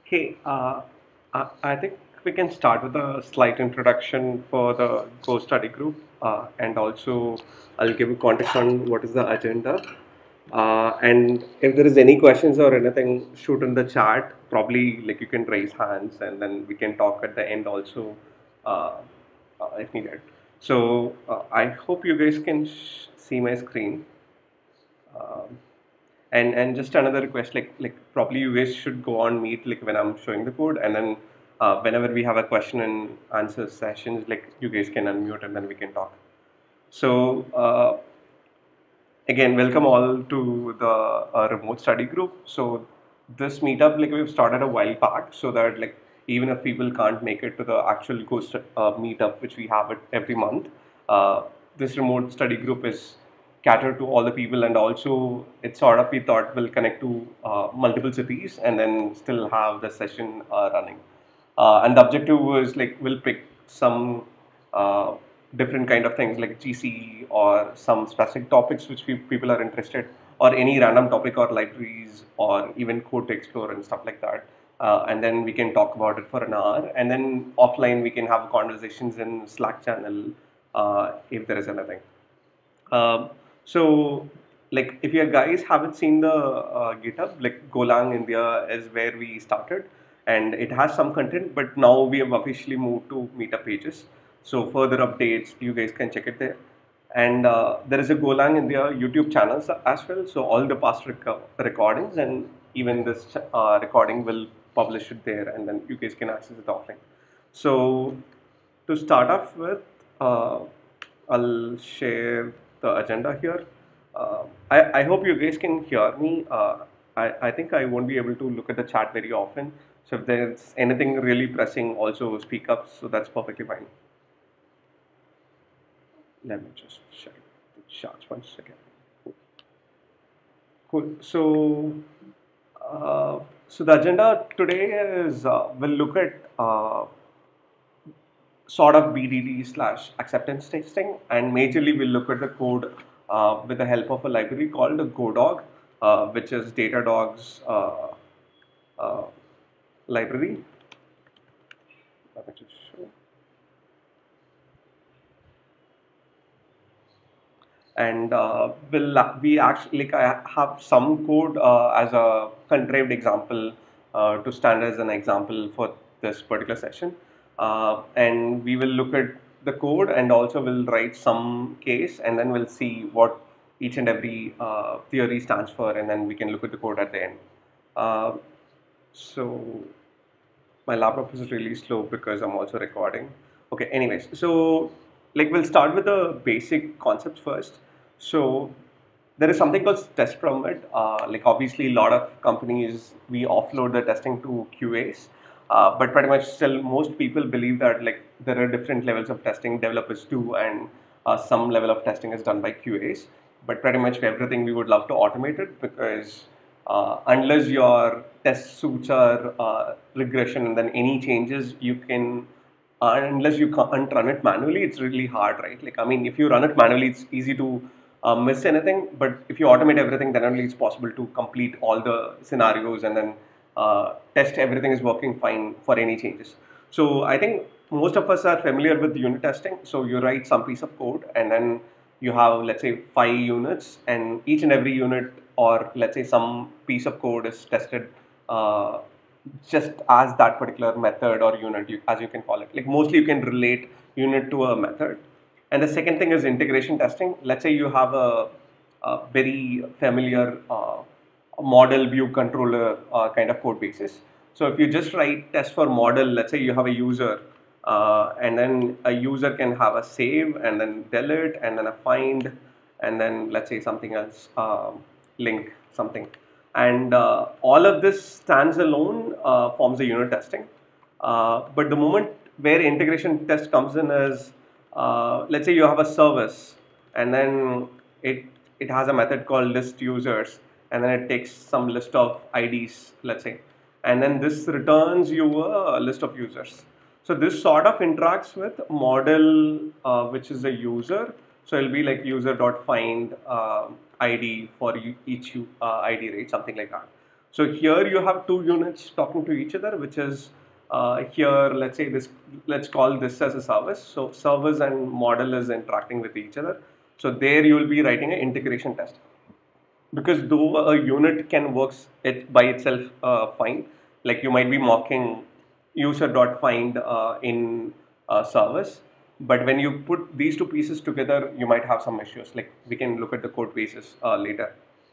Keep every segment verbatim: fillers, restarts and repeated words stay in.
Hey, uh, I, I think we can start with a slight introduction for the Go Study group, uh, and also I'll give you context on what is the agenda. Uh, and if there is any questions or anything, shoot in the chat. Probably like you can raise hands, and then we can talk at the end also, uh, uh, if needed. So uh, I hope you guys can sh see my screen. Um, and and just another request, like like probably you guys should go on Meet like when I'm showing the code, and then uh, whenever we have a question and answer sessions, like you guys can unmute and then we can talk. So uh, again, welcome all to the uh, remote study group. So this meetup, like we've started a while back, so that like even if people can't make it to the actual Ghost uh, meetup, which we have it every month, uh, this remote study group is catered to all the people, and also it's sort of we thought will connect to uh, multiple cities and then still have the session uh, running. Uh, and the objective was like we'll pick some uh, different kind of things like G C E or some specific topics which we, people are interested, or any random topic or libraries or even code to explore and stuff like that. Uh, and then we can talk about it for an hour, and then offline we can have conversations in Slack channel uh, if there is anything. Um, so, like, if you guys haven't seen the uh, GitHub, like Golang India is where we started, and it has some content, but now we have officially moved to Meetup pages. So, further updates, you guys can check it there. And uh, there is a Golang India YouTube channel as well. So, all the past rec- recordings and even this uh, recording will publish it there, and then you guys can access it offline. So, to start off with, uh, I'll share the agenda here. Uh, I, I hope you guys can hear me. Uh, I, I think I won't be able to look at the chat very often. So if there's anything really pressing, also speak up. So that's perfectly fine. Let me just check the charts one second. Cool. So, uh, so the agenda today is uh, we'll look at uh, sort of B D D slash acceptance testing, and majorly we'll look at the code uh, with the help of a library called Godog, uh, which is Datadog's uh, uh, library. Let me just show. And uh, will we actually like I have some code uh, as a contrived example uh, to stand as an example for this particular session, uh, and we will look at the code and also we'll write some case, and then we'll see what each and every uh, theory stands for, and then we can look at the code at the end. Uh, so my laptop is really slow because I'm also recording. Okay, anyways, so like we'll start with the basic concepts first. So there is something called test permit. Uh, like obviously, a lot of companies we offload the testing to Q As, uh, but pretty much still most people believe that like there are different levels of testing developers do, and uh, some level of testing is done by Q As. But pretty much for everything we would love to automate it because uh, unless your test suits are uh, regression and then any changes you can uh, unless you can't run it manually, it's really hard, right? Like I mean, if you run it manually, it's easy to uh, miss anything, but if you automate everything, then only it's possible to complete all the scenarios and then uh, test everything is working fine for any changes. So I think most of us are familiar with unit testing. So you write some piece of code and then you have, let's say, five units, and each and every unit, or let's say some piece of code is tested uh, just as that particular method or unit, you, as you can call it. Like mostly you can relate unit to a method. And the second thing is integration testing. Let's say you have a, a very familiar uh, model view controller uh, kind of code basis. So if you just write test for model, let's say you have a user, uh, and then a user can have a save and then delete and then a find, and then let's say something else, um, link something. And uh, all of this stands alone uh, forms a unit testing. Uh, but the moment where integration test comes in is, uh, let's say you have a service, and then it it has a method called list users, and then it takes some list of I Ds, let's say, and then this returns you a list of users. So this sort of interacts with model, uh, which is a user. So it'll be like user dot find uh, I D for each uh, I D, right? Something like that. So here you have two units talking to each other, which is uh, here, let's say this, let's call this as a service. So service and model is interacting with each other. So there you will be writing an integration test, because though a unit can work it by itself uh, fine, like you might be mocking user.find uh, in uh, service, but when you put these two pieces together, you might have some issues. Like we can look at the code bases uh, later.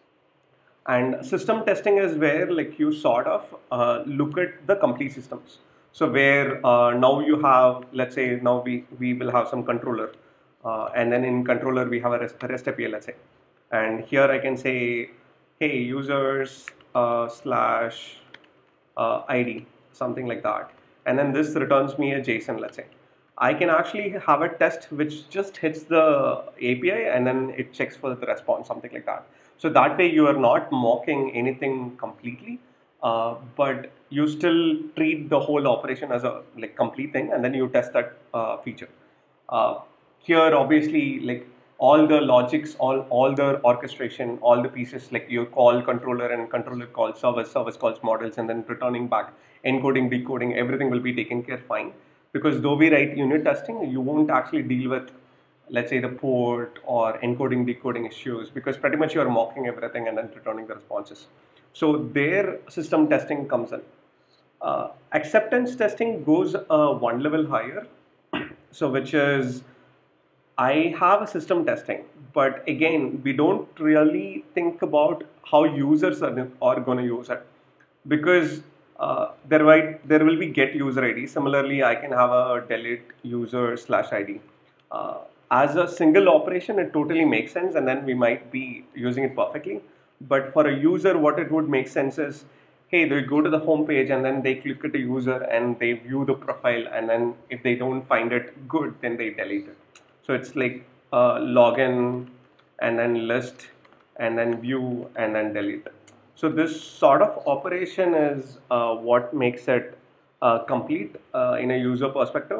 And system testing is where like you sort of uh, look at the complete systems. So where uh, now you have, let's say now we, we will have some controller, uh, and then in controller we have a REST, a REST A P I, let's say. And here I can say, hey, users uh, slash uh, I D, something like that. And then this returns me a JSON, let's say. I can actually have a test which just hits the A P I and then it checks for the response, something like that. So that way you are not mocking anything completely, uh, but you still treat the whole operation as a like complete thing, and then you test that uh, feature. Uh, Here, obviously, like all the logics, all all the orchestration, all the pieces, like you call controller and controller calls service, service calls models, and then returning back, encoding, decoding, everything will be taken care fine. Because though we write unit testing, you won't actually deal with, let's say, the port or encoding, decoding issues, because pretty much you are mocking everything and then returning the responses. So their system testing comes in. Uh, acceptance testing goes uh, one level higher, so which is I have a system testing, but again, we don't really think about how users are, are going to use it, because uh, there might there will be get user I D. Similarly, I can have a delete user slash I D. Uh, as a single operation, it totally makes sense, and then we might be using it perfectly. But for a user, what it would make sense is, hey, they go to the home page and then they click at the user and they view the profile, and then if they don't find it good, then they delete it. So it's like uh, login and then list and then view and then delete. So this sort of operation is uh, what makes it uh, complete uh, in a user perspective.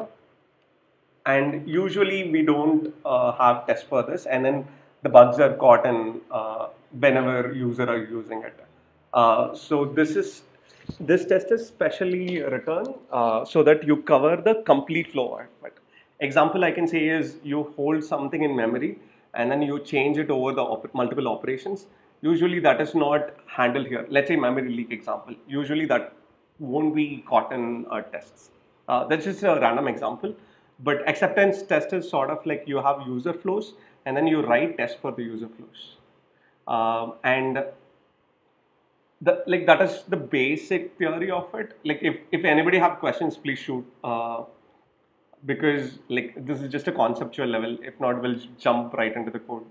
And usually we don't uh, have tests for this, and then the bugs are caught in uh, whenever user are using it. Uh, so this is this test is specially written uh, so that you cover the complete flow of it. Example I can say is you hold something in memory and then you change it over the op multiple operations. Usually that is not handled here. Let's say memory leak example. Usually that won't be caught in uh, tests. Uh, that's just a random example. But acceptance test is sort of like you have user flows and then you write tests for the user flows. Um, and the, like that is the basic theory of it. Like if, if anybody have questions, please shoot. Uh, because like this is just a conceptual level. If not, we'll jump right into the code.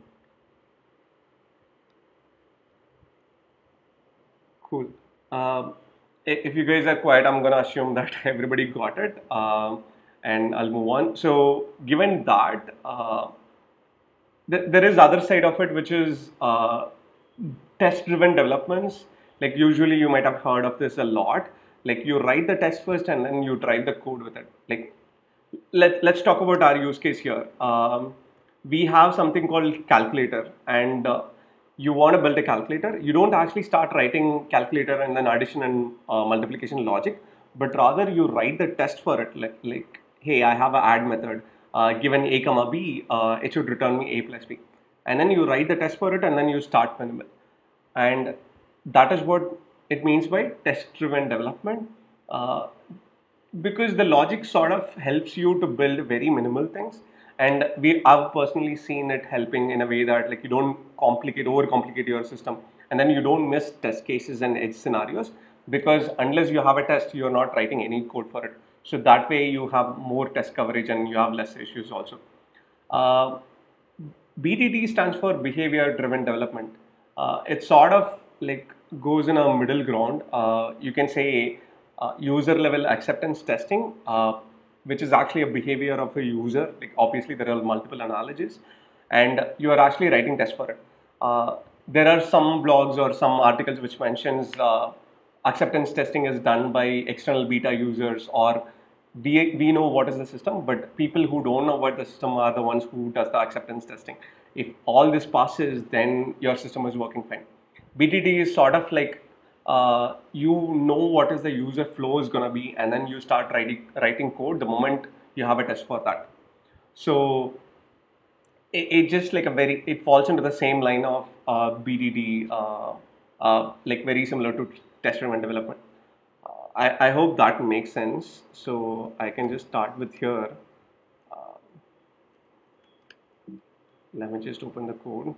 Cool. Um, if you guys are quiet, I'm gonna assume that everybody got it, um, and I'll move on. So given that, uh, th there is other side of it, which is uh, test-driven developments. Like usually you might have heard of this a lot. Like you write the test first and then you drive the code with it. Like let, let's talk about our use case here. Um, we have something called calculator, and uh, you want to build a calculator. You don't actually start writing calculator and then addition and uh, multiplication logic, but rather you write the test for it. Like, like hey, I have an add method, uh, given a comma b, uh, it should return me a plus b. And then you write the test for it and then you start minimal. And that is what it means by test-driven development. Uh, because the logic sort of helps you to build very minimal things, and we I've personally seen it helping in a way that like you don't complicate overcomplicate your system, and then you don't miss test cases and edge scenarios, because unless you have a test, you're not writing any code for it. So that way you have more test coverage and you have less issues also. uh, B D D stands for behavior driven development. Uh, it sort of like goes in a middle ground. Uh, you can say uh, user level acceptance testing, uh, which is actually a behavior of a user. Like obviously there are multiple analogies, and you are actually writing tests for it. Uh, there are some blogs or some articles which mentions uh, acceptance testing is done by external beta users, or we, we know what is the system, but people who don't know what the system are the ones who does the acceptance testing. If all this passes, then your system is working fine. B D D is sort of like uh, you know what is the user flow is going to be, and then you start writing writing code the moment you have a test for that. So it, it just like a very it falls into the same line of uh, B D D, uh, uh, like very similar to test driven development. Uh, I, I hope that makes sense. So I can just start with here. Uh, Let me just open the code.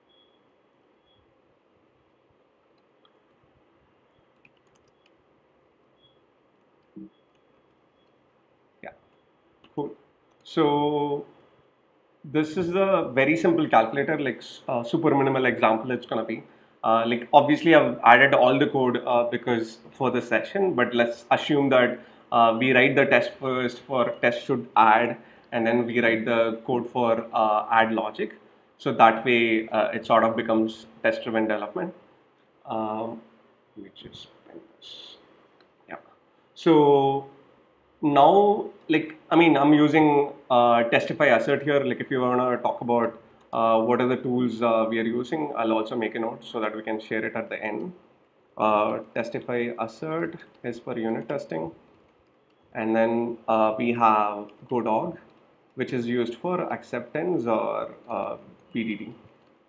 Yeah, cool. So this is a very simple calculator, like uh, super minimal example it's gonna be. Uh, like obviously I've added all the code uh, because for this session, but let's assume that uh, we write the test first for test should add, and then we write the code for uh, add logic. So that way uh, it sort of becomes test driven development. Um, which is yeah. So now, like, I mean, I'm using uh, Testify Assert here. Like, if you want to talk about uh, what are the tools uh, we are using, I'll also make a note so that we can share it at the end. Uh, Testify Assert is for unit testing. And then uh, we have Godog, which is used for acceptance or uh, B D D.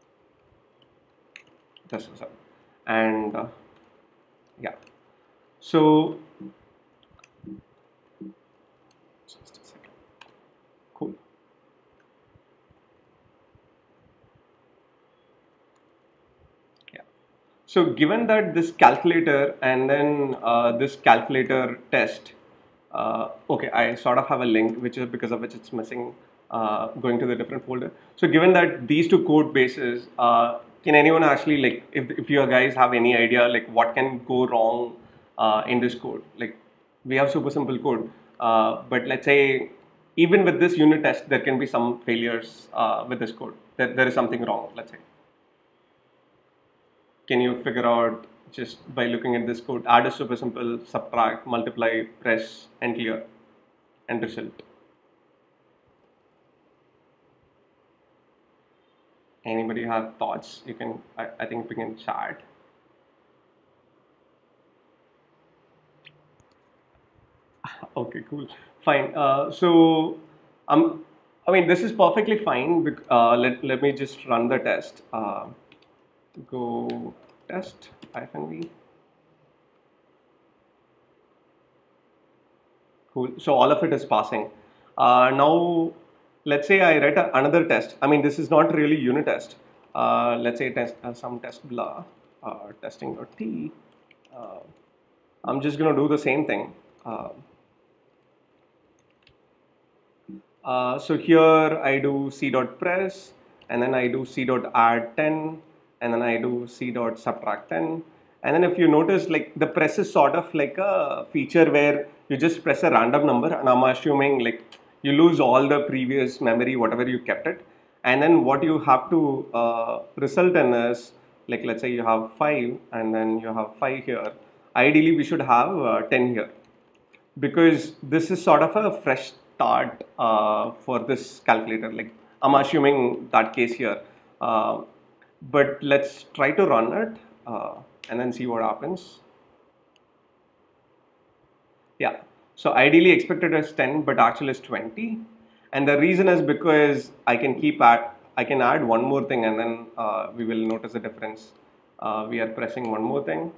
This is it. And uh, yeah. So, just a second. Cool. Yeah. So given that this calculator and then uh, this calculator test, uh, okay, I sort of have a link, which is because of which it's missing, uh, going to the different folder. So given that these two code bases, uh, can anyone actually like, if, if you guys have any idea like what can go wrong uh, in this code? Like we have super simple code, uh, but let's say even with this unit test, there can be some failures uh, with this code. There, there is something wrong, let's say. Can you figure out just by looking at this code? Add is super simple, subtract, multiply, press, and clear, and result. Anybody have thoughts? You can, I, I think we can chat. Okay, cool. Fine. Uh, so, um, I mean, this is perfectly fine. bec- Uh, let, let me just run the test. Uh, go test hyphen v. Cool. So all of it is passing. Uh, now, let's say I write a, another test. I mean, this is not really unit test. Uh, let's say test uh, some test blah uh, testing.t. Uh, I'm just going to do the same thing. Uh, uh, so here I do c dot press, and then I do c dot add ten, and then I do c dot subtract ten. And then if you notice, like the press is sort of like a feature where you just press a random number, and I'm assuming like you lose all the previous memory, whatever you kept it. And then what you have to uh, result in is like, let's say you have five, and then you have five here. Ideally, we should have uh, ten here, because this is sort of a fresh start uh, for this calculator. Like I'm assuming that case here, uh, but let's try to run it uh, and then see what happens. Yeah, so ideally expected is ten, but actual is twenty, and the reason is because I can keep add I can add one more thing, and then uh, we will notice the difference. Uh, we are pressing one more thing.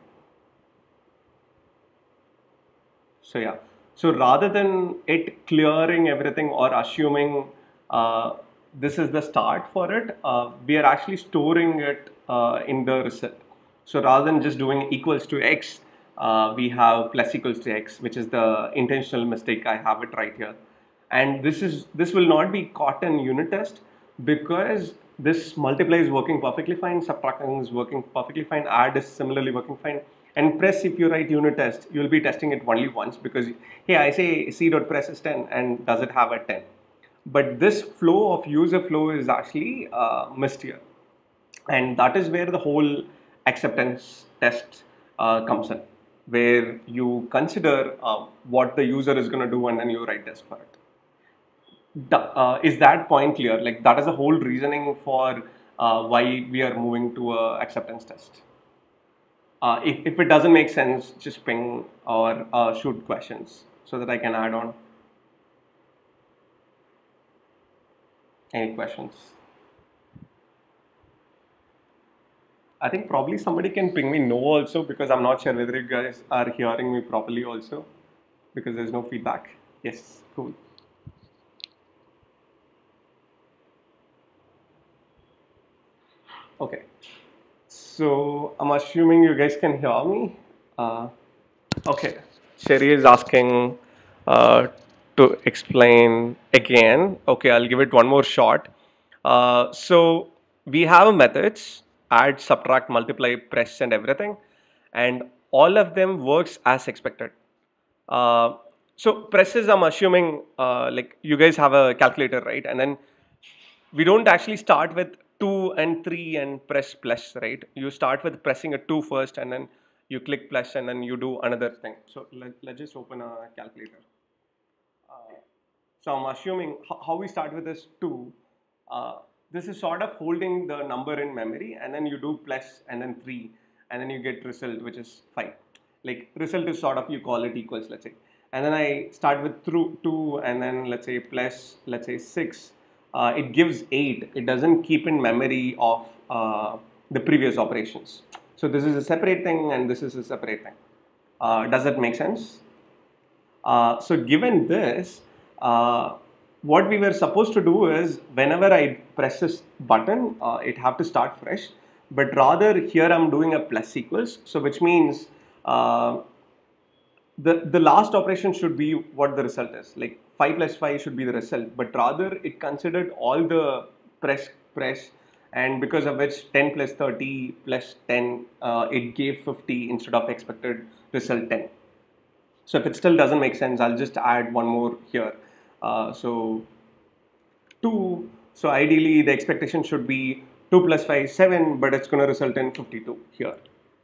So yeah, so rather than it clearing everything or assuming uh, this is the start for it, uh, we are actually storing it uh, in the result. So rather than just doing equals to x, uh, we have plus equals to x, which is the intentional mistake. I have it right here, and this is this will not be caught in unit test because this multiply is working perfectly fine, subtracting is working perfectly fine, add is similarly working fine, and press, if you write unit test, you will be testing it only once because hey, I say c dot press is ten and does it have a ten, but this flow of user flow is actually uh, missed here, and that is where the whole acceptance test uh, comes in, where you consider uh, what the user is going to do and then you write test for it. Th- uh, is that point clear? Like that is the whole reasoning for uh, why we are moving to a acceptance test. Uh, if, if it doesn't make sense, just ping or uh, shoot questions so that I can add on. Any questions? I think probably somebody can ping me no also, because I'm not sure whether you guys are hearing me properly also, because there's no feedback. Yes, cool. Okay. So I'm assuming you guys can hear me. Uh, okay. Sherry is asking uh, to explain again. Okay, I'll give it one more shot. Uh, so we have methods: add, subtract, multiply, press, and everything, and all of them works as expected. Uh, so presses, I'm assuming uh, like you guys have a calculator, right? And then we don't actually start with two and three and press plus, right? You start with pressing a two first, and then you click plus, and then you do another thing. So let, let's just open a calculator. Uh, so I'm assuming ho- how we start with this two. Uh, this is sort of holding the number in memory, and then you do plus and then three, and then you get result, which is five. Like result is sort of, you call it equals, let's say. And then I start with through two, and then let's say plus, let's say six. Uh, it gives eight. It doesn't keep in memory of uh, the previous operations. So this is a separate thing, and this is a separate thing. Uh, does that make sense? Uh, so given this, uh, what we were supposed to do is whenever I press this button, uh, it have to start fresh. But rather here I'm doing a plus equals. So which means uh, the, the last operation should be what the result is. Like five plus five should be the result. But rather it considered all the press press, and because of which ten plus thirty plus ten, uh, it gave fifty instead of expected result ten. So if it still doesn't make sense, I'll just add one more here. Uh, so two, so ideally the expectation should be two plus five, seven, but it's going to result in fifty-two here.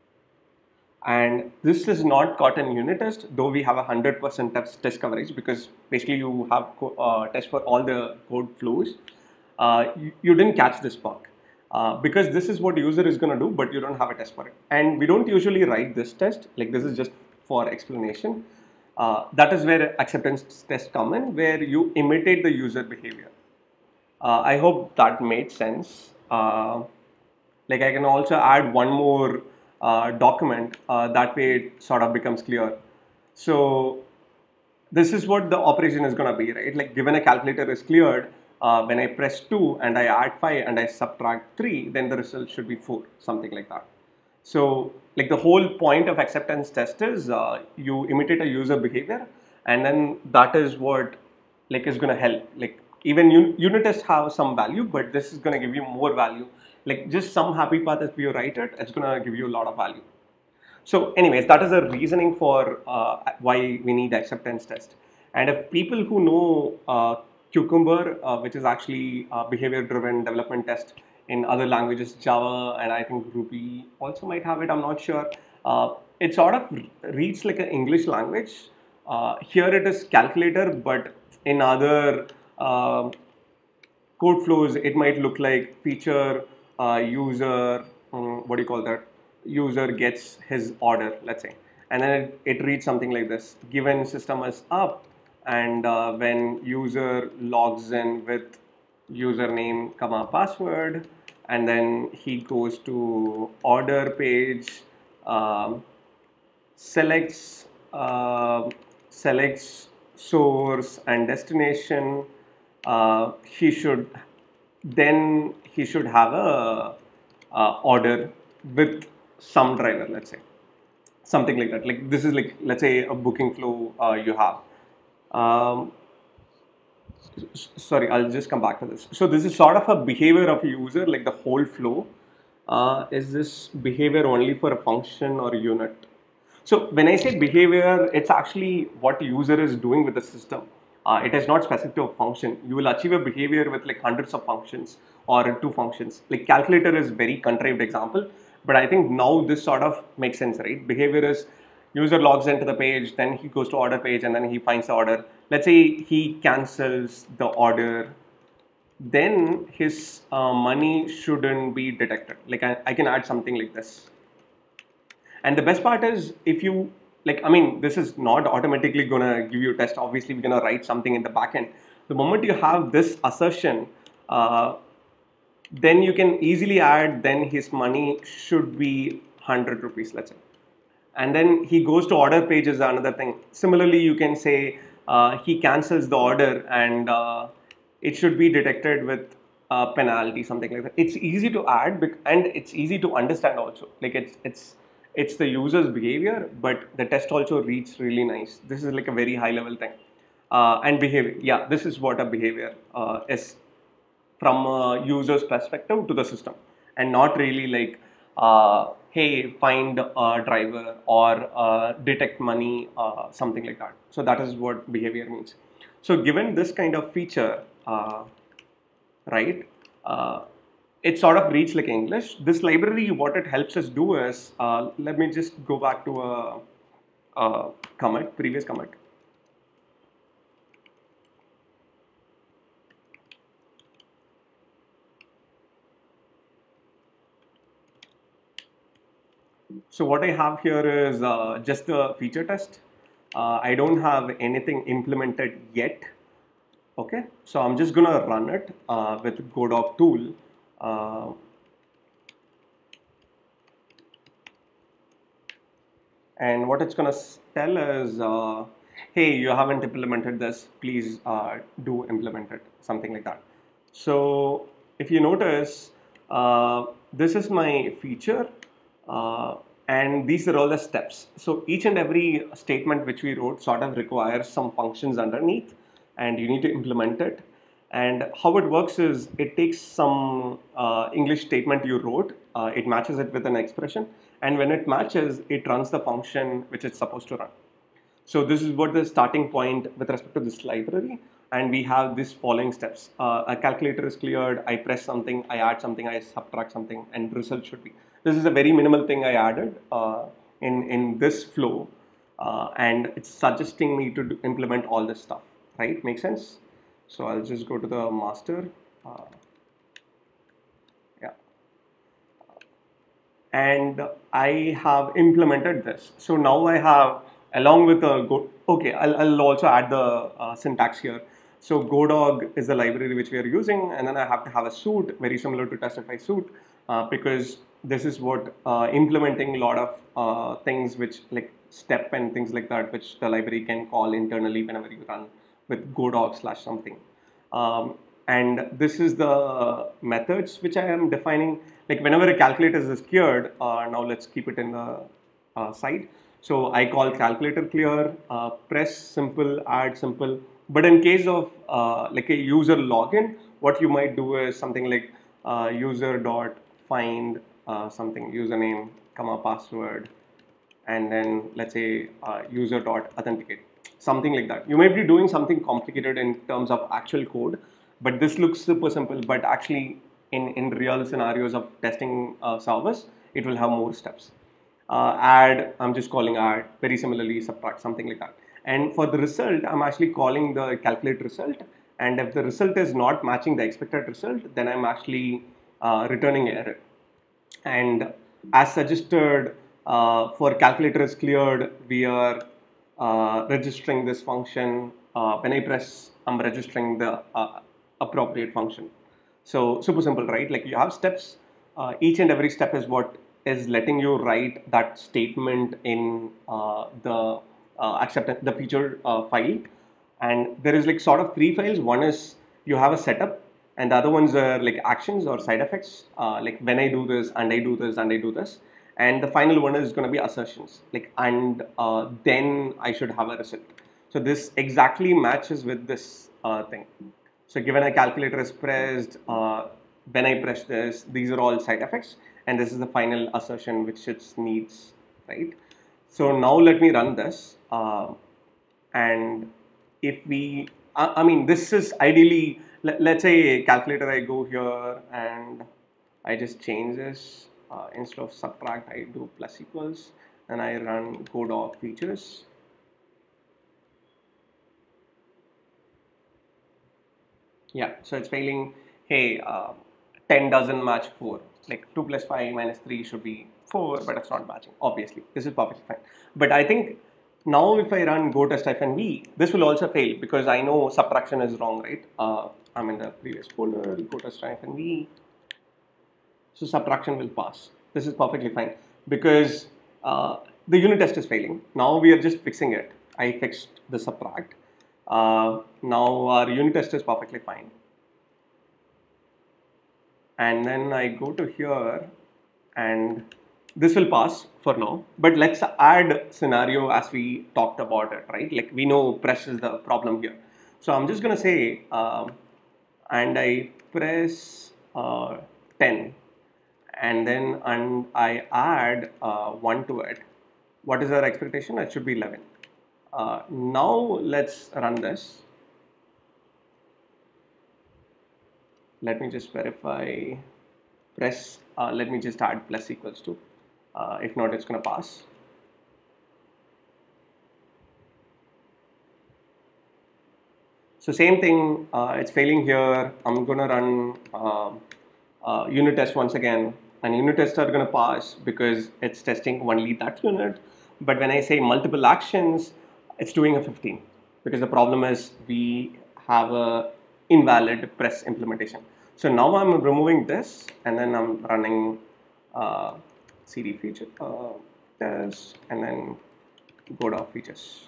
And this is not caught in unit test, though we have a one hundred percent test, test coverage, because basically you have uh, test for all the code flows. Uh, you, you didn't catch this bug. Uh, because this is what user is going to do, but you don't have a test for it. And we don't usually write this test, like this is just for explanation. Uh, that is where acceptance tests come in, where you imitate the user behavior. Uh, I hope that made sense. Uh, like I can also add one more uh, document, uh, that way it sort of becomes clear. So this is what the operation is going to be, right? Like given a calculator is cleared, uh, when I press two and I add five and I subtract three, then the result should be four, something like that. So like the whole point of acceptance test is uh, you imitate a user behavior, and then that is what like is going to help. Like even un unit tests have some value, but this is going to give you more value. Like just some happy path, if you write it, it's going to give you a lot of value. So anyways, that is the reasoning for uh, why we need acceptance test. And if people who know uh, Cucumber, uh, which is actually a behavior driven development test in other languages, Java and I think Ruby also might have it, I'm not sure. Uh, it sort of reads like an English language. Uh, here it is calculator, but in other uh, code flows, it might look like feature, uh, user, um, what do you call that? User gets his order, let's say. And then it, it reads something like this: given system is up, and uh, when user logs in with username, comma, password, and then he goes to order page, um, selects uh, selects source and destination, uh, he should then he should have a uh, order with some driver, let's say, something like that. Like this is like, let's say, a booking flow uh, you have. um, Sorry, I'll just come back to this. So this is sort of a behavior of a user, like the whole flow. Uh, is this behavior only for a function or a unit? So when I say behavior, it's actually what user is doing with the system. Uh, it is not specific to a function. You will achieve a behavior with like hundreds of functions or two functions. Like calculator is very contrived example, but I think now this sort of makes sense, right? Behavior is user logs into the page, then he goes to order page, and then he finds the order. Let's say he cancels the order, then his uh, money shouldn't be detected. Like I, I can add something like this. And the best part is, if you like, I mean, this is not automatically gonna give you a test. Obviously, we're gonna write something in the backend. The moment you have this assertion, uh, then you can easily add, then his money should be one hundred rupees, let's say. And then he goes to order page is another thing. Similarly, you can say uh, he cancels the order, and uh, it should be detected with a penalty, something like that. It's easy to add, and it's easy to understand also. Like it's it's it's the user's behavior, but the test also reads really nice. This is like a very high level thing. Uh, and behavior, yeah, this is what a behavior uh, is from a user's perspective to the system, and not really like, uh, hey, find a driver or uh, detect money, uh, something like that. So that is what behavior means. So given this kind of feature, uh, right, uh, it sort of reads like English. This library, what it helps us do is, uh, let me just go back to a, a commit, previous commit. So what I have here is uh, just the feature test. Uh, I don't have anything implemented yet. Okay, so I'm just gonna run it uh, with Godog tool. Uh, and what it's gonna tell is, uh, hey, you haven't implemented this, please uh, do implement it, something like that. So if you notice, uh, this is my feature, uh, and these are all the steps. So each and every statement which we wrote sort of requires some functions underneath, and you need to implement it. And how it works is, it takes some uh, English statement you wrote, uh, it matches it with an expression, and when it matches, it runs the function which it's supposed to run. So this is what the starting point with respect to this library, and we have these following steps. Uh, a calculator is cleared, I press something, I add something, I subtract something, and result should be. This is a very minimal thing I added uh, in, in this flow, uh, and it's suggesting me to do, implement all this stuff, right? Make sense? So I'll just go to the master. Uh, yeah. And I have implemented this. So now I have, along with a go, okay, I'll, I'll also add the uh, syntax here. So Godog is the library which we are using, and then I have to have a suit very similar to testify suit, uh, because this is what uh, implementing a lot of uh, things which like step and things like that, which the library can call internally whenever you run with Godog slash something. Um, and this is the methods which I am defining. Like whenever a calculator is cleared, uh, now let's keep it in the uh, side. So I call calculator clear, uh, press simple, add simple. But in case of uh, like a user login, what you might do is something like uh, user dot find uh, something, username, comma password, and then let's say uh, user dot authenticate, something like that. You might be doing something complicated in terms of actual code, but this looks super simple, but actually in in real scenarios of testing uh, servers, it will have more steps. Uh, add, I'm just calling add, very similarly subtract, something like that. And for the result, I'm actually calling the calculate result, and if the result is not matching the expected result, then I'm actually uh, returning error. And as suggested, uh, for calculator is cleared, we are uh, registering this function. Uh, when I press, I'm registering the uh, appropriate function. So super simple, right? Like you have steps. Uh, each and every step is what is letting you write that statement in uh, the uh, accept the feature uh, file. And there is like sort of three files. One is you have a setup, and the other ones are like actions or side effects, uh, like when I do this and I do this and I do this, and the final one is going to be assertions, like and uh, then I should have a result. So this exactly matches with this uh, thing. So given a calculator is pressed, uh, when I press this, these are all side effects, and this is the final assertion which it needs, right? So now let me run this, uh, and if we, I, I mean, this is ideally, let, let's say calculator, I go here and I just change this, uh, instead of subtract, I do plus equals, and I run Godog features. Yeah, so it's failing, hey, uh, ten doesn't match four. like two plus five minus three should be four, but it's not matching. Obviously, this is perfectly fine. But I think now if I run go test hyphen v, this will also fail because I know subtraction is wrong, right? Uh, I'm in the previous folder, go test hyphen v. So subtraction will pass. This is perfectly fine because uh, the unit test is failing. Now we are just fixing it. I fixed the subtract. Uh, now our unit test is perfectly fine. And then I go to here and this will pass for now. But let's add scenario as we talked about it, right? Like we know press is the problem here. So I'm just going to say, uh, and I press uh, ten. And then and I add uh, one to it. What is our expectation? It should be eleven. Uh, now let's run this. Let me just verify. Press. Uh, let me just add plus equals to. Uh, if not, it's going to pass. So same thing. Uh, it's failing here. I'm going to run uh, uh, unit test once again. And unit tests are going to pass because it's testing only that unit. But when I say multiple actions, it's doing a fifteen because the problem is we have a invalid press implementation. So now I'm removing this and then I'm running uh, cd feature uh, test and then Godog features.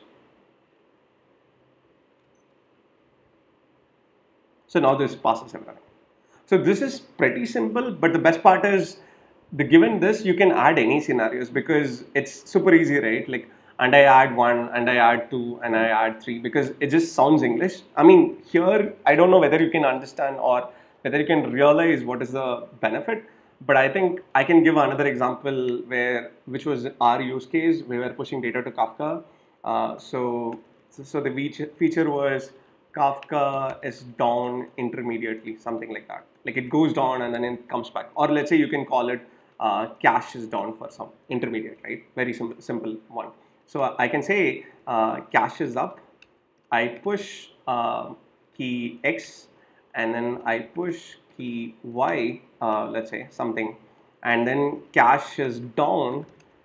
So now this passes everything. So this is pretty simple, but the best part is the given this you can add any scenarios because it's super easy, right? Like, and I add one and I add two and I add three because it just sounds English. I mean, here I don't know whether you can understand or whether you can realize what is the benefit, but I think I can give another example where which was our use case. We were pushing data to Kafka. Uh, so, so the feature was Kafka is down intermediately, something like that. Like it goes down and then it comes back. Or let's say you can call it uh, cache is down for some intermediate, right? Very simple, simple one. So I can say uh, cache is up. I push uh, key X and then I push key Y, uh, let's say something, and then cache is down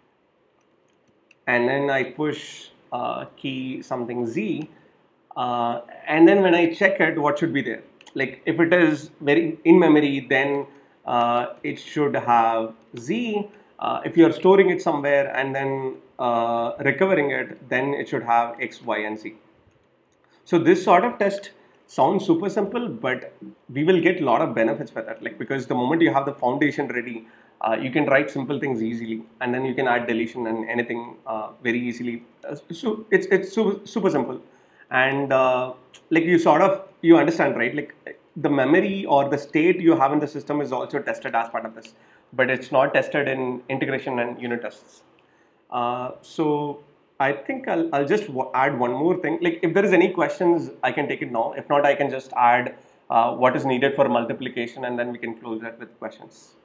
and then I push uh, key something Z. Uh, and then when I check it, what should be there? Like if it is very in memory, then uh, it should have Z. Uh, if you are storing it somewhere and then uh, recovering it, then it should have X, Y, and Z. So this sort of test sounds super simple, but we will get a lot of benefits for that. Like because the moment you have the foundation ready, uh, you can write simple things easily, and then you can add deletion and anything uh, very easily. Uh, so it's it's super, super simple. And uh, like you sort of you understand, right? Like the memory or the state you have in the system is also tested as part of this, but it's not tested in integration and unit tests. Uh, so I think I'll, I'll just add one more thing. Like if there is any questions, I can take it now. If not, I can just add uh, what is needed for multiplication and then we can close that with questions.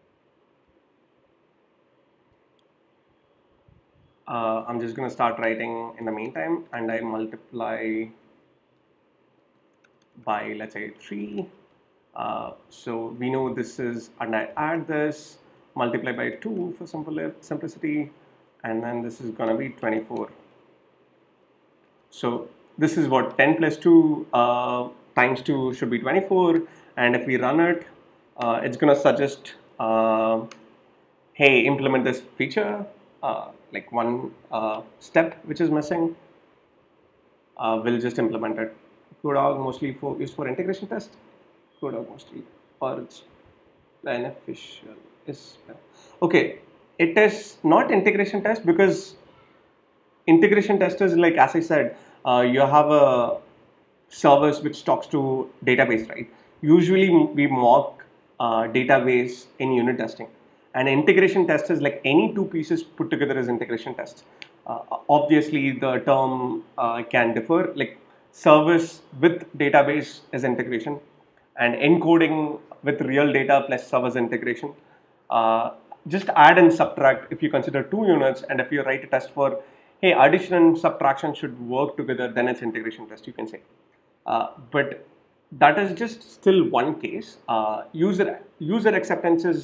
Uh, I'm just going to start writing in the meantime, and I multiply by, let's say, three. Uh, so we know this is, and I add this, multiply by two for simple simplicity, and then this is going to be twenty-four. So this is what ten plus two uh, times two should be twenty-four, and if we run it, uh, it's going to suggest, uh, hey, implement this feature. Uh, like one uh, step which is missing, uh, we'll just implement it. Godog mostly for used for integration test. Godog mostly, or it's beneficial. Is okay. It is not integration test because integration test is like, as I said, uh, you have a service which talks to database, right? Usually we mock uh, database in unit testing. And integration test is like any two pieces put together as integration tests. Uh, obviously, the term uh, can differ. Like service with database is integration, and encoding with real data plus service integration. Uh, just add and subtract if you consider two units, and if you write a test for, hey, addition and subtraction should work together, then it's integration test, you can say. Uh, but that is just still one case. Uh, user user acceptance is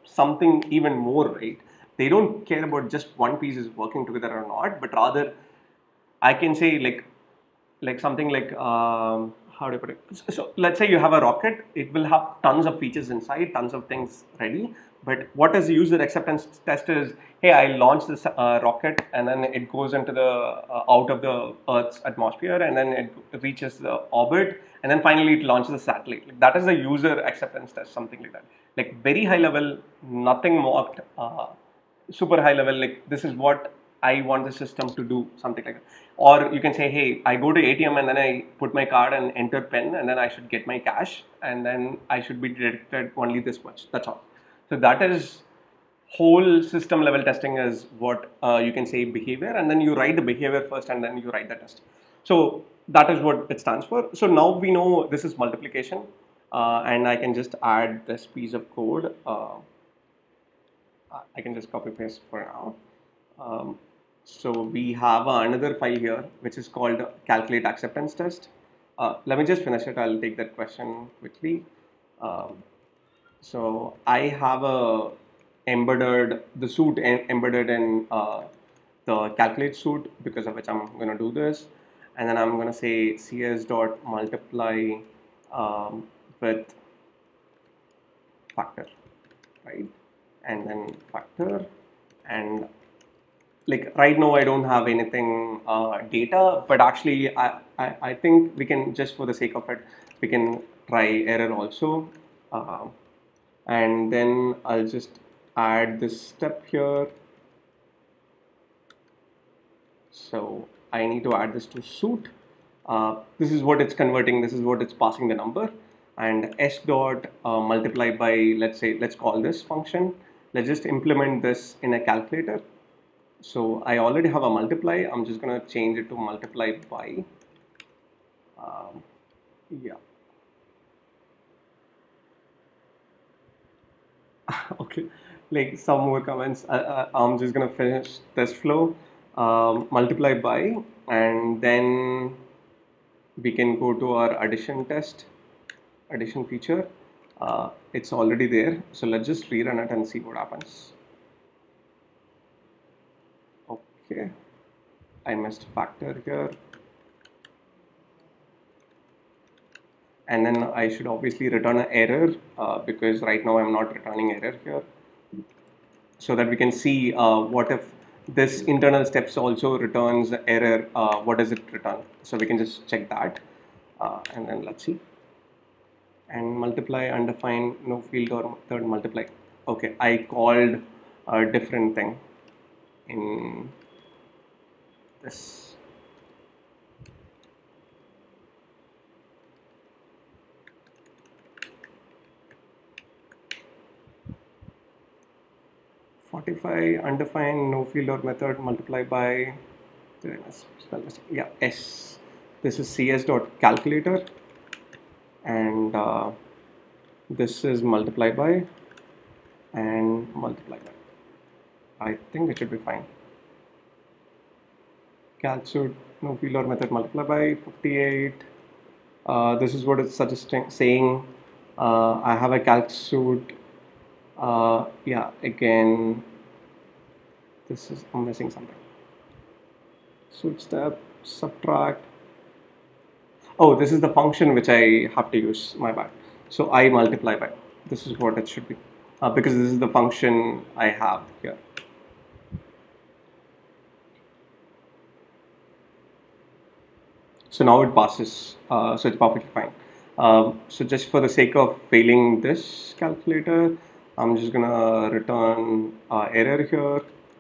something even more, right? They don't care about just one piece is working together or not, but rather I can say like like something like um, how do I put it? So, so let's say you have a rocket. It will have tons of features inside, tons of things ready. But what is the user acceptance test is, hey, I launch this uh, rocket and then it goes into the uh, out of the Earth's atmosphere and then it reaches the orbit and then finally it launches a satellite. Like, that is the user acceptance test, something like that. Like very high level, nothing mocked. Uh, super high level, like this is what I want the system to do, something like that. Or you can say, hey, I go to A T M and then I put my card and enter PIN and then I should get my cash and then I should be deducted only this much. That's all. So that is whole system level testing is what uh, you can say behavior, and then you write the behavior first and then you write the test. So that is what it stands for. So now we know this is multiplication, uh, and I can just add this piece of code. Uh, I can just copy paste for now. Um, so we have another file here which is called calculate acceptance test. Uh, let me just finish it. I'll take that question quickly. Um, so I have a embedded the suit em- embedded in uh, the calculate suite, because of which I'm going to do this, and then I'm going to say cs dot multiply um, with factor, right? And then factor, and like right now I don't have anything uh, data, but actually I, I, I think we can, just for the sake of it, we can try error also. Uh, and then I'll just add this step here. So I need to add this to suit. Uh, this is what it's converting, this is what it's passing the number, and s dot uh, multiply by, let's say, let's call this function. Let's just implement this in a calculator. So I already have a multiply. I'm just going to change it to multiply by. Um, yeah. Okay. Like some more comments. I, I, I'm just going to finish this flow. Um, multiply by, and then we can go to our addition test, addition feature. Uh, it's already there. So let's just rerun it and see what happens. Okay. I missed factor here. And then I should obviously return an error uh, because right now I'm not returning error here, so that we can see uh, what if this internal steps also returns error, uh, what does it return. So we can just check that, uh, and then let's see. And multiply undefined, no field or third multiply. Okay, I called a different thing in this. forty-five undefined, no field or method, multiply by, yeah, S. This is cs dot calculator, and uh, this is multiply by and multiply by. I think it should be fine. Calc suit, no field or method, multiply by fifty-eight. Uh, this is what it's suggesting, saying. Uh, I have a calc suit. Uh, yeah, again, this is, I'm missing something. Suit step, subtract. Oh, this is the function which I have to use, my bad. So I multiply by, this is what it should be, uh, because this is the function I have here. So now it passes, uh, so it's perfectly fine. Um, so just for the sake of failing this calculator, I'm just gonna return uh, error here,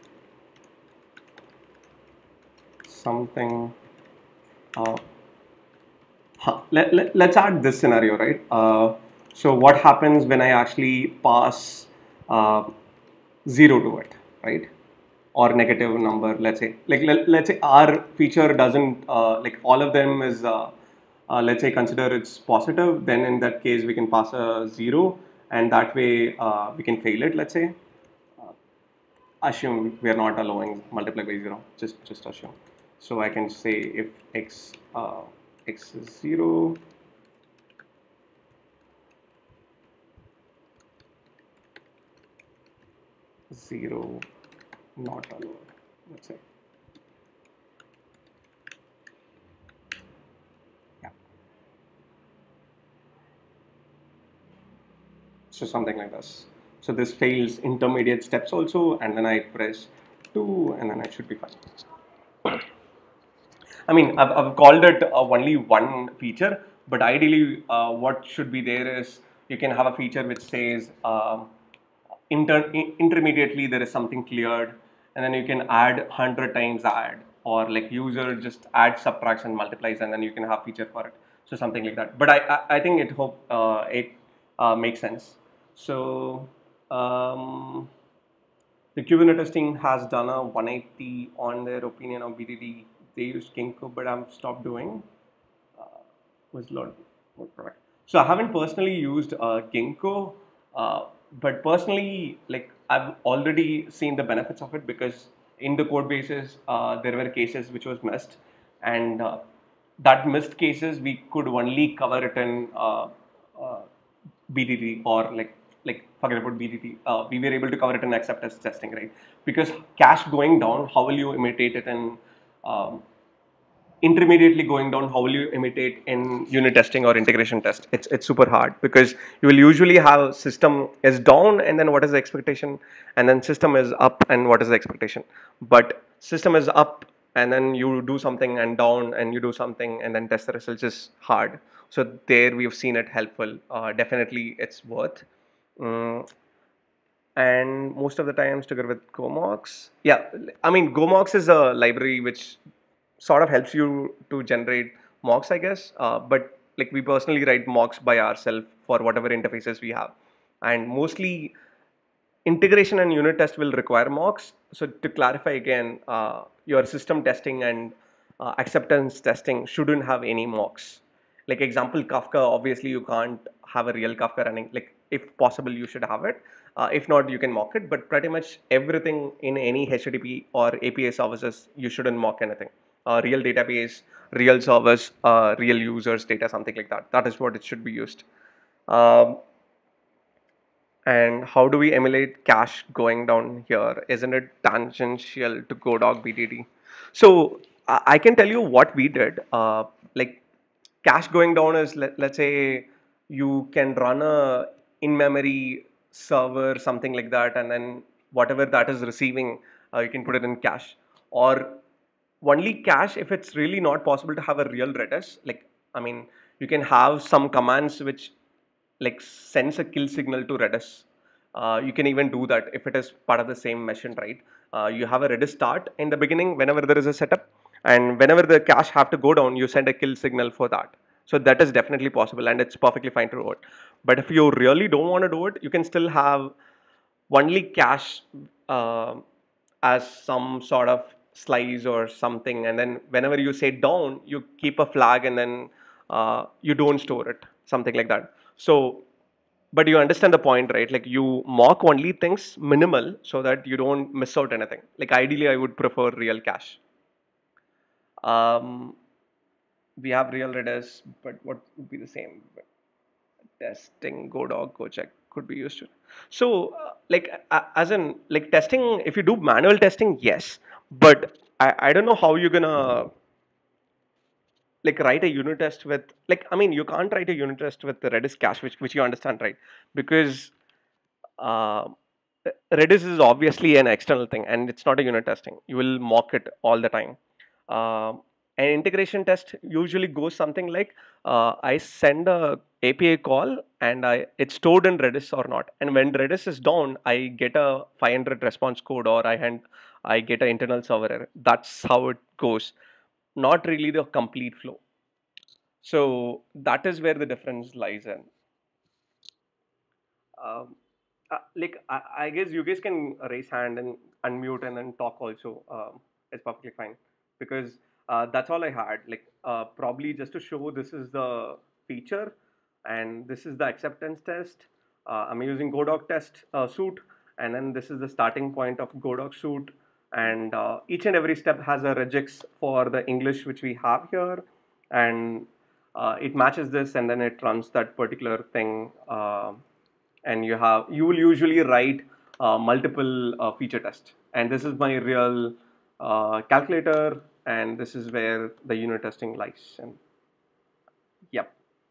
something. Uh, huh, let, let, let's add this scenario, right? Uh, so what happens when I actually pass uh, zero to it, right? Or negative number, let's say, like let, let's say our feature doesn't uh, like all of them is uh, uh, let's say consider it's positive, then in that case we can pass a zero, and that way uh, we can fail it. Let's say uh, assume we are not allowing multiply by zero, just just assume. So I can say if x uh, x is zero, zero not allowed. That's it. Yeah. So something like this. So this fails intermediate steps also, and then I press two, and then I should be fine. I mean, I've, I've called it uh, only one feature, but ideally, uh, what should be there is you can have a feature which says um, inter- in- intermediately there is something cleared, and then you can add one hundred times add, or like user just add subtraction multiplies, and then you can have feature for it. So something like that. But I I, I think it hope uh, it uh, makes sense. So. Um, the Kubernetes testing has done a one eighty on their opinion of B D D. They use Ginkgo, but I've stopped doing. Uh, was a lot more product. So I haven't personally used uh, Ginkgo, uh, but personally, like I've already seen the benefits of it because in the code bases uh, there were cases which was missed, and uh, that missed cases we could only cover it in uh, uh, B D D or like like forget about B D D. Uh, we were able to cover it in acceptance testing, right? Because cache going down, how will you imitate it in um, intermediately going down, how will you imitate in unit testing or integration test? It's it's super hard because you will usually have system is down and then what is the expectation, and then system is up and what is the expectation. But system is up and then you do something and down and you do something and then test the results is hard. So there we've seen it helpful. Uh, definitely it's worth. Mm, and most of the times together with Gomox. Yeah, I mean Gomox is a library which sort of helps you to generate mocks, I guess. Uh, but like we personally write mocks by ourselves for whatever interfaces we have, and mostly integration and unit test will require mocks. So to clarify again, uh, your system testing and uh, acceptance testing shouldn't have any mocks. Like example, Kafka, obviously you can't have a real Kafka running. Like if possible, you should have it. Uh, if not, you can mock it. But pretty much everything in any H T T P or A P I services, you shouldn't mock anything. Uh, real database, real service, uh, real users, data, something like that. That is what it should be used. Um, and how do we emulate cache going down here? Isn't it tangential to Godog B D D? So I I can tell you what we did. Uh, like cache going down is let, let's say you can run a in-memory server, something like that, and then whatever that is receiving, uh, you can put it in cache. Or only cache if it's really not possible to have a real Redis. Like I mean, you can have some commands which like sends a kill signal to Redis. Uh, you can even do that if it is part of the same machine, right? Uh, you have a Redis start in the beginning whenever there is a setup, and whenever the cache have to go down, you send a kill signal for that. So that is definitely possible, and it's perfectly fine to do it. But if you really don't want to do it, you can still have only cache uh, as some sort of slice or something, and then whenever you say down, you keep a flag, and then uh, you don't store it, something like that. So but you understand the point, right? Like you mock only things minimal so that you don't miss out anything. Like ideally I would prefer real cache. um, we have real Redis, but what would be the same? Testing, Godog, Gojek could be used to. So, uh, like, uh, as in, like, testing, if you do manual testing, yes, but I, I don't know how you're gonna, like, write a unit test with, like, I mean, you can't write a unit test with the Redis cache, which, which you understand, right? Because uh, Redis is obviously an external thing and it's not a unit testing. You will mock it all the time. Um, an integration test usually goes something like uh, I send a API call and I it's stored in Redis or not. And when Redis is down, I get a five hundred response code or I hand I get an internal server error. That's how it goes. Not really the complete flow. So that is where the difference lies in. Um, uh, like I, I guess you guys can raise hand and unmute and then talk also. Um, it's perfectly fine because uh, that's all I had. Like uh, probably just to show this is the feature and this is the acceptance test. Uh, I'm using Godog test uh, suite, and then this is the starting point of Godog suite. And uh, each and every step has a regex for the English which we have here, and uh, it matches this, and then it runs that particular thing. Uh, and you have you will usually write uh, multiple uh, feature test. And this is my real uh, calculator, and this is where the unit testing lies. And yep.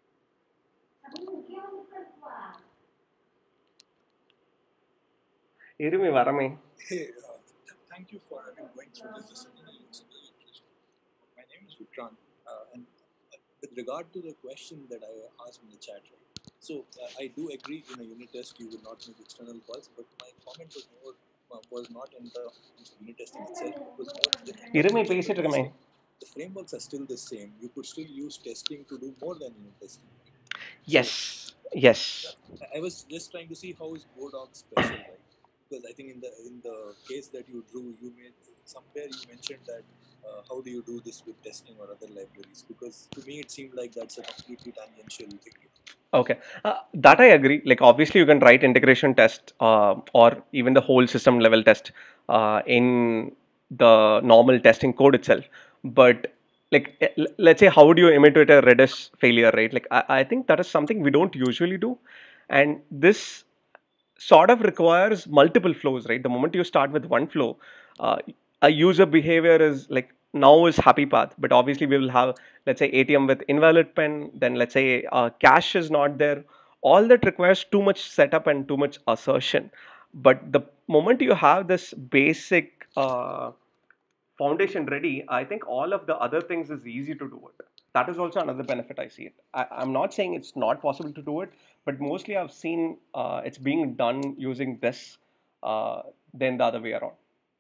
Irumi varame. Hey, uh, th- thank you for having going through this. This is really really interesting. My name is Vikrant, uh, and uh, with regard to the question that I asked in the chat, right? So uh, I do agree in a unit test you will not make external calls, but my comment was more uh, was not in the terms of unit testing itself. It was more in the in terms Irumi of general பேசிட்டு இருக்கமே. testing. The frameworks are still the same. You could still use testing to do more than unit testing. So Yes. Yes. yeah, I was just trying to see how is Godog special, right? Because I think in the in the case that you drew, you made somewhere you mentioned that uh, how do you do this with testing or other libraries? Because to me it seemed like that's a completely tangential thing. Okay, uh, that I agree. Like obviously, you can write integration test uh, or even the whole system level test uh, in the normal testing code itself. But like, eh, l- let's say, how do you imitate a Redis failure, right? Like, I, I think that is something we don't usually do, and this sort of requires multiple flows, right? The moment you start with one flow, uh, a user behavior is like now is happy path, but obviously we will have, let's say, A T M with invalid pen, then let's say uh, cache is not there. All that requires too much setup and too much assertion. But the moment you have this basic uh, foundation ready, I think all of the other things is easy to do it. That is also another benefit I see it. I, I'm not saying it's not possible to do it, but mostly I've seen uh, it's being done using this uh, than the other way around.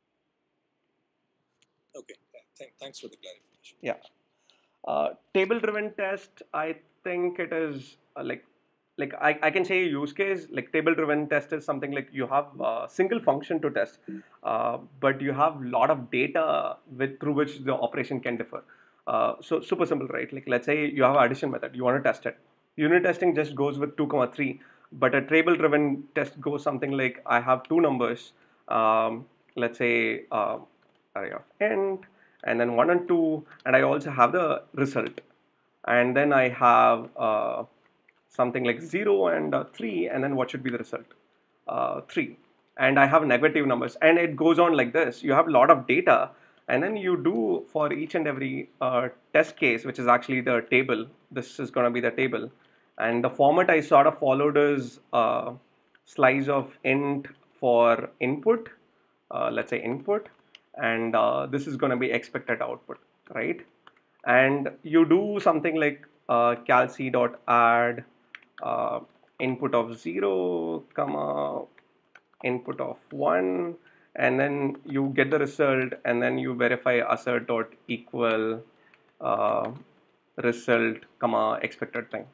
Okay, th- th- thanks for the clarification. Yeah. Uh, table driven test, I think it is uh, like like I, I can say use case like table driven test is something like you have a single function to test, uh, but you have a lot of data with through which the operation can differ. Uh, so super simple, right? Like let's say you have an addition method, you want to test it. Unit testing just goes with two comma three, but a table driven test goes something like I have two numbers, um, let's say uh, array of int, and then one and two, and I also have the result, and then I have uh, something like zero and uh, three, and then what should be the result? Uh, three, and I have negative numbers, and it goes on like this. You have a lot of data, and then you do for each and every uh, test case, which is actually the table. This is going to be the table, and the format I sort of followed is uh, slice of int for input, uh, let's say input, and uh, this is going to be expected output, right? And you do something like uh, calc dot add uh, input of zero comma input of one, and then you get the result, and then you verify assert dot equal uh, result comma expected thing.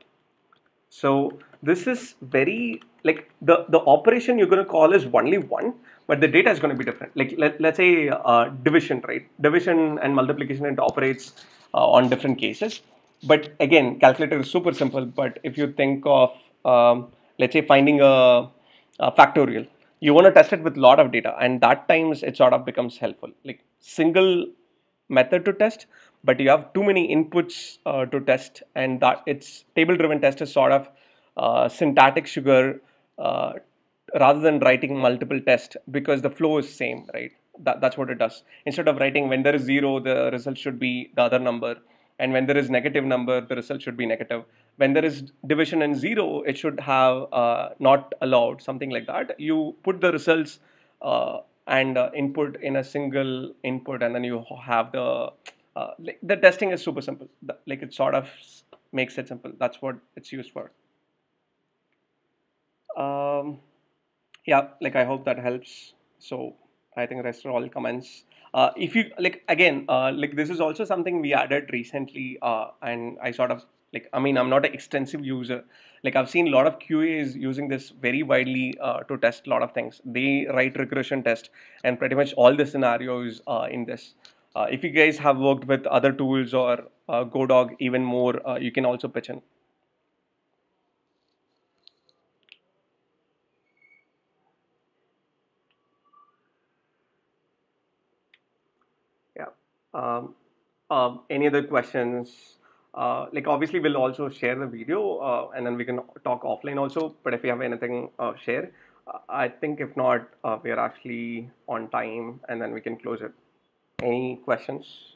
So this is very like the the operation you're going to call is only one, but the data is going to be different. Like let, let's say uh, division, right? Division and multiplication, it operates uh, on different cases. But again, calculator is super simple. But if you think of um, let's say finding a, a factorial, you want to test it with a lot of data, and that times it sort of becomes helpful. Like single method to test, but you have too many inputs uh, to test, and that it's table driven test is sort of uh, syntactic sugar uh, rather than writing multiple tests because the flow is same, right? That, that's what it does. Instead of writing when there is zero, the result should be the other number, and when there is negative number, the result should be negative. When there is division and zero, it should have uh, not allowed, something like that. You put the results uh, and uh, input in a single input, and then you have the uh, like the testing is super simple. The- like it sort of makes it simple. That's what it's used for. Um, yeah, like I hope that helps. So I think rest are all comments. Uh, if you like again, uh, like this is also something we added recently, uh, and I sort of like I mean I'm not an extensive user. Like I've seen a lot of Q As using this very widely uh, to test a lot of things. They write regression test and pretty much all the scenarios uh, in this. Uh, if you guys have worked with other tools or uh, Godog even more, uh, you can also pitch in. Yeah. Um, um, any other questions? Uh, like obviously we'll also share the video uh, and then we can talk offline also. But if you have anything, uh, share. Uh, I think if not, uh, we are actually on time, and then we can close it. Any questions?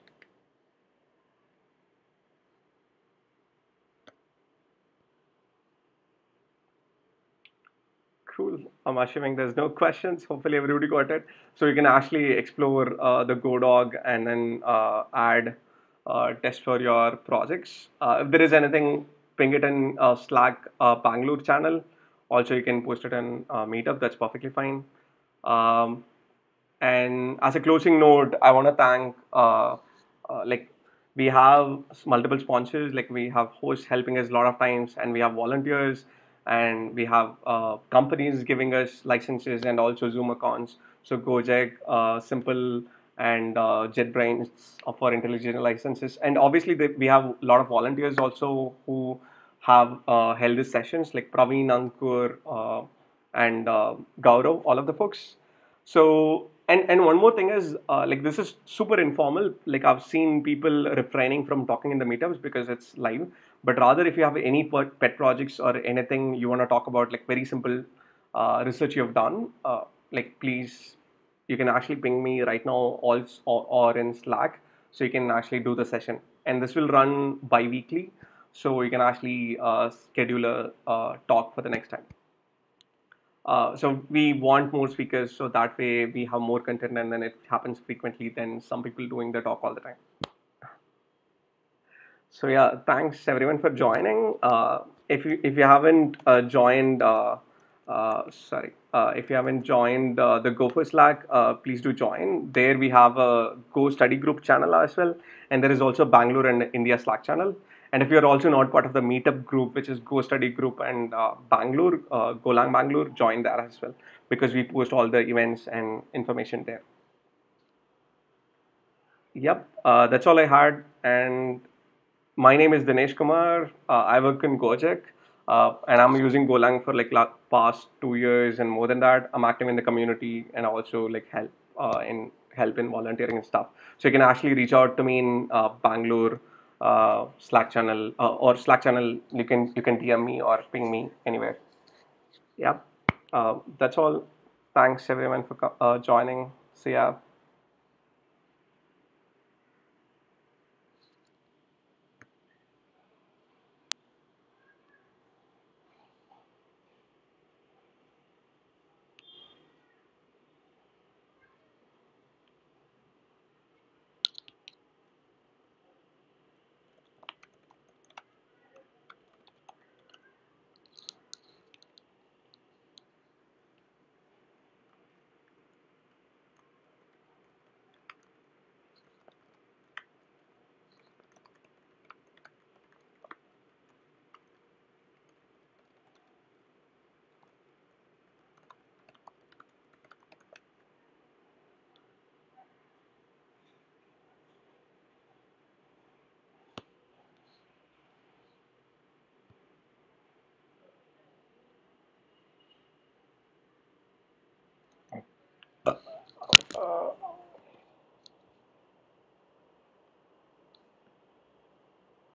Cool. I'm assuming there's no questions. Hopefully, everybody got it. So you can actually explore uh, the Godog and then uh, add uh, test for your projects. Uh, if there is anything, ping it in uh, Slack uh, Bangalore channel. Also, you can post it in uh, Meetup. That's perfectly fine. Um, and as a closing note, I want to thank uh, uh, like we have multiple sponsors. Like we have hosts helping us a lot of times, and we have volunteers, and we have uh, companies giving us licenses and also Zoom accounts. So Gojek, uh, Simple, and uh, JetBrains for intelligent licenses, and obviously the, we have a lot of volunteers also who have uh, held these sessions, like Praveen, Ankur, uh, and uh, Gaurav, all of the folks. So, and and one more thing is, uh, like this is super informal. Like I've seen people refraining from talking in the meetups because it's live. But rather, if you have any pet pet projects or anything you want to talk about, like very simple uh, research you have done, uh, like please, you can actually ping me right now, all or, or in Slack, so you can actually do the session. And this will run bi-weekly, so you can actually uh, schedule a uh, talk for the next time. Uh, so we want more speakers, so that way we have more content, and then it happens frequently than some people doing the talk all the time. So yeah, thanks everyone for joining. Uh, if you if you haven't uh, joined, uh, uh, sorry, uh, if you haven't joined uh, the Go for Slack, uh, please do join. There we have a Go Study Group channel as well, and there is also Bangalore and India Slack channel. And if you are also not part of the Meetup group, which is Go Study Group and uh, Bangalore, uh, Golang Bangalore, join there as well because we post all the events and information there. Yep, uh, that's all I had. And my name is Dinesh Kumar. Uh, I work in Gojek, uh, and I'm using Golang for like la- past two years and more than that. I'm active in the community and also like help uh, in help in volunteering and stuff. So you can actually reach out to me in uh, Bangalore uh, Slack channel uh, or Slack channel. You can you can D M me or ping me anywhere. Yep, uh, that's all. Thanks everyone for co- uh, joining. See ya.